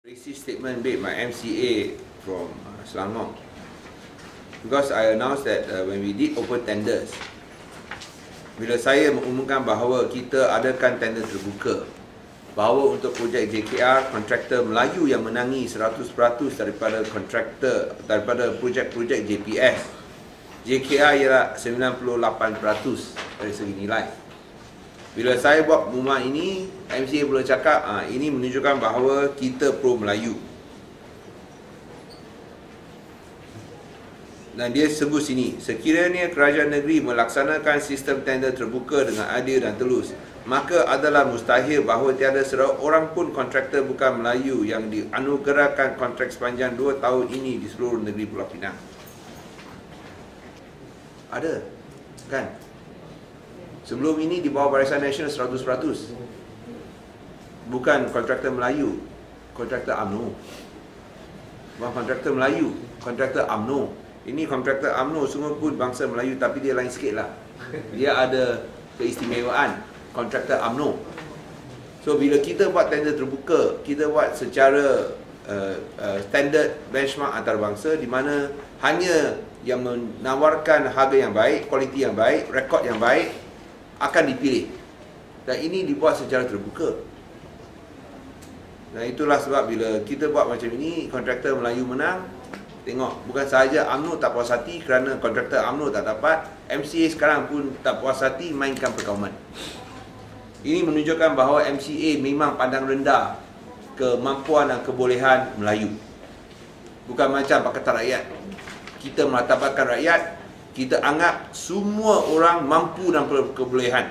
Racist statement made by MCA from Selangor, because I announced that when we did open tenders, bila saya mengumumkan bahawa kita adakan tender terbuka, bahawa untuk projek JKR, kontraktor Melayu yang menangi 100% daripada kontraktor daripada projek-projek JPS. JKR ialah 98% dari segi nilai. Bila saya buat pengumuman ini, MCA boleh cakap ini menunjukkan bahawa kita pro Melayu. Dan dia sebut sini, sekiranya kerajaan negeri melaksanakan sistem tender terbuka dengan adil dan telus, maka adalah mustahil bahawa tiada seorang pun kontraktor bukan Melayu yang dianugerahkan kontrak sepanjang 2 tahun ini di seluruh negeri Pulau Pinang. Ada, kan? Sebelum ini di bawah Barisan Nasional 100%. Bukan kontraktor Melayu, kontraktor UMNO. Bukan kontraktor Melayu, kontraktor UMNO. Ini kontraktor UMNO semua pun bangsa Melayu, tapi dia lain sikit lah. Dia ada keistimewaan, kontraktor UMNO. So bila kita buat tender terbuka, kita buat secara standard benchmark antarabangsa, di mana hanya yang menawarkan harga yang baik, kualiti yang baik, rekod yang baik akan dipilih. Dan ini dibuat secara terbuka. Dan itulah sebab bila kita buat macam ini, kontraktor Melayu menang. Tengok, bukan sahaja UMNO tak puas hati kerana kontraktor UMNO tak dapat, MCA sekarang pun tak puas hati mainkan perkauman. Ini menunjukkan bahawa MCA memang pandang rendah kemampuan dan kebolehan Melayu. Bukan macam Pakatan Rakyat. Kita mertabatkan rakyat, kita anggap semua orang mampu dan kebolehan.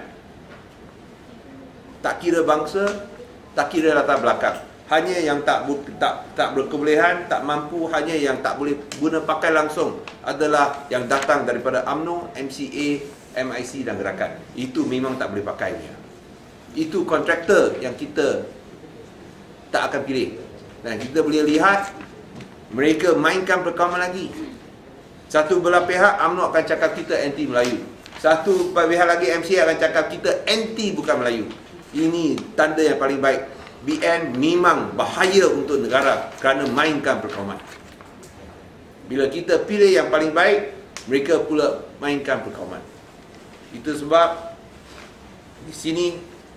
Tak kira bangsa, tak kira latar belakang. Hanya yang tak berkebolehan, tak mampu, hanya yang tak boleh guna pakai langsung adalah yang datang daripada UMNO, MCA, MIC dan gerakan. Itu memang tak boleh pakai dia. Itu kontraktor yang kita tak akan pilih. Dan kita boleh lihat mereka mainkan perkauman lagi. Satu belah pihak UMNO akan cakap kita anti Melayu. Satu pihak lagi MCA akan cakap kita anti bukan Melayu. Ini tanda yang paling baik. BN memang bahaya untuk negara kerana mainkan perkauman. Bila kita pilih yang paling baik, mereka pula mainkan perkauman. Itu sebab di sini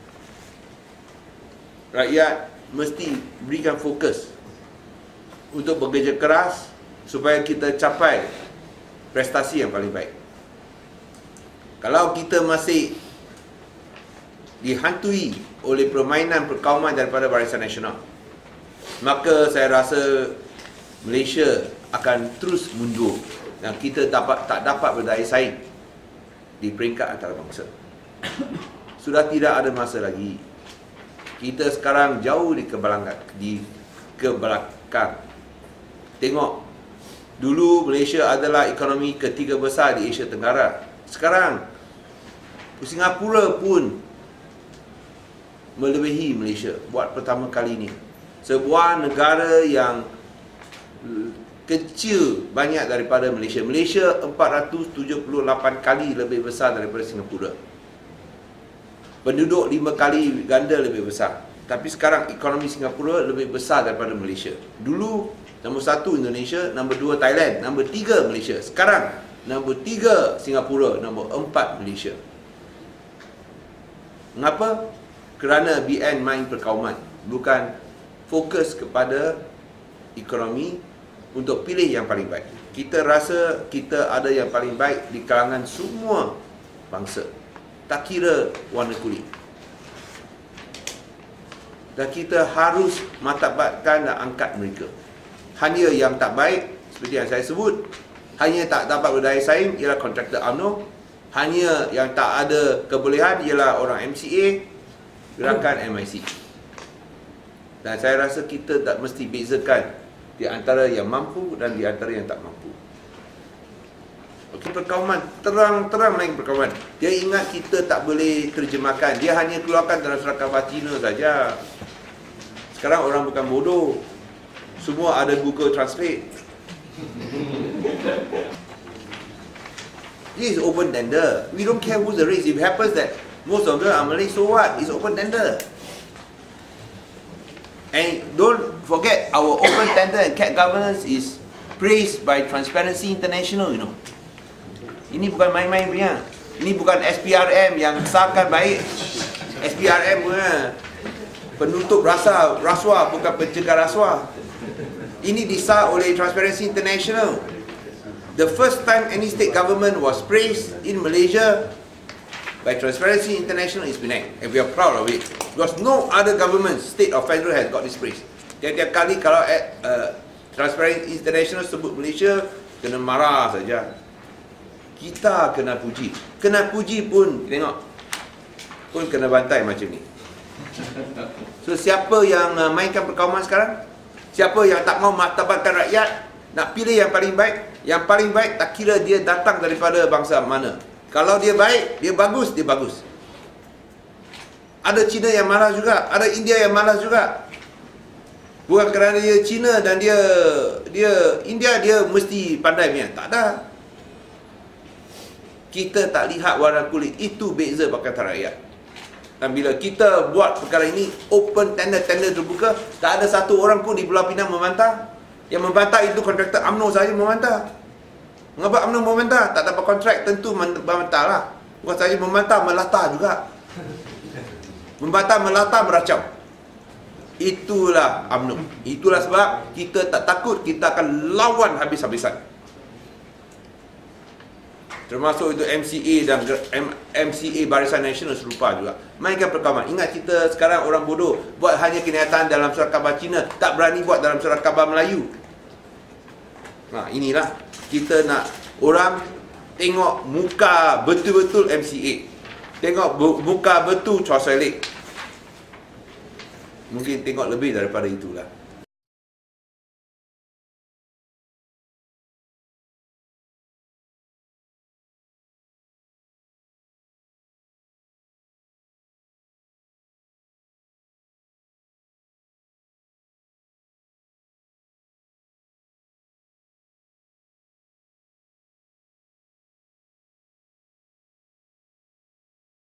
rakyat mesti berikan fokus untuk bekerja keras supaya kita capai prestasi yang paling baik. Kalau kita masih dihantui oleh permainan perkauman daripada Barisan Nasional, maka saya rasa Malaysia akan terus mundur dan kita tak dapat berdaya saing di peringkat antarabangsa. Sudah tidak ada masa lagi. Kita sekarang jauh di kebelakang. Tengok, dulu Malaysia adalah ekonomi ketiga besar di Asia Tenggara. Sekarang Singapura pun melebihi Malaysia buat pertama kali ini. Sebuah negara yang kecil banyak daripada Malaysia. Malaysia 478 kali lebih besar daripada Singapura. Penduduk 5 kali ganda lebih besar. Tapi sekarang ekonomi Singapura lebih besar daripada Malaysia. Dulu nombor 1 Indonesia, nombor 2 Thailand, nombor 3 Malaysia. Sekarang nombor 3 Singapura, nombor 4 Malaysia. Mengapa? Kerana BN main perkauman, bukan fokus kepada ekonomi untuk pilih yang paling baik. Kita rasa kita ada yang paling baik di kalangan semua bangsa, tak kira warna kulit. Dan kita harus martabatkan dan angkat mereka. Hanya yang tak baik, seperti yang saya sebut, hanya tak dapat berdaya saing ialah kontraktor UMNO. Hanya yang tak ada kebolehan ialah orang MCA, gerakan MIC. Dan saya rasa kita tak mesti bezakan di antara yang mampu dan di antara yang tak mampu. Okey, perkauman, terang-terang main perkauman. Dia ingat kita tak boleh terjemahkan. Dia hanya keluarkan dalam surat khabar Cina saja. Sekarang orang bukan bodoh. Semua ada Google Translate. This is open tender. We don't care who the race. If it happens that most of them are Malay, so what? It's open tender. And don't forget, our open tender and CAT governance is praised by Transparency International, you know. Ini bukan main-main punya. Ini bukan SPRM yang sahkan baik. SPRM punya penutup rasuah, bukan pencegah rasuah. Ini disah oleh Transparency International. The first time any state government was praised in Malaysia by Transparency International is Penang, and we are proud of it, because no other government, state or federal, has got this praise. Tiap-tiap kali kalau Transparency International sebut Malaysia, kena marah saja. Kita kena puji pun tengok pun kena bantai macam ni. So siapa yang mainkan perkauman sekarang? Siapa yang tak mau martabatkan rakyat, nak pilih yang paling baik? Yang paling baik tak kira dia datang daripada bangsa mana. Kalau dia baik, dia bagus, dia bagus. Ada Cina yang malas juga, ada India yang malas juga. Bukan kerana dia Cina dan dia India, dia mesti pandai punya. Tak ada. Kita tak lihat warna kulit, itu beza Pakatan Rakyat. Dan bila kita buat perkara ini, open tender terbuka, tak ada satu orang pun di Pulau Pinang membantah. Yang membantah itu kontraktor UMNO saja membantah. Mengapa UMNO membantah? Tak dapat kontrak, tentu membantah lah. Bukan saja membantah, melata juga. Membantah, melata, meracau. Itulah UMNO. Itulah sebab kita tak takut, kita akan lawan habis-habisan. Termasuk itu MCA dan MCA Barisan Nasional serupa juga. Mainkan perkauman. Ingat, kita sekarang orang bodoh, buat hanya kenyataan dalam surat khabar Cina, tak berani buat dalam surat khabar Melayu. Nah, inilah kita nak orang tengok muka betul-betul MCA. Tengok muka betul Chua Sai Lek. Mungkin tengok lebih daripada itulah.